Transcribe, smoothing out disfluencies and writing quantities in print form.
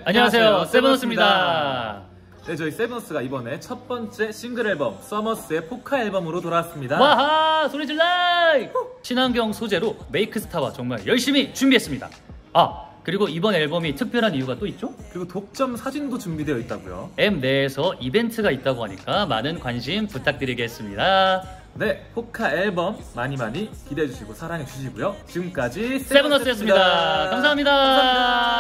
안녕하세요, 세븐어스입니다. 네, 저희 세븐어스가 이번에 첫 번째 싱글 앨범 서머스의 포카 앨범으로 돌아왔습니다. 와하, 소리 질러! 친환경 소재로 메이크스타와 정말 열심히 준비했습니다. 그리고 이번 앨범이 특별한 이유가 또 있죠? 그리고 독점 사진도 준비되어 있다고요. 앱 내에서 이벤트가 있다고 하니까 많은 관심 부탁드리겠습니다. 네, 포카 앨범 많이 기대해 주시고 사랑해 주시고요. 지금까지 세븐어스였습니다. 감사합니다.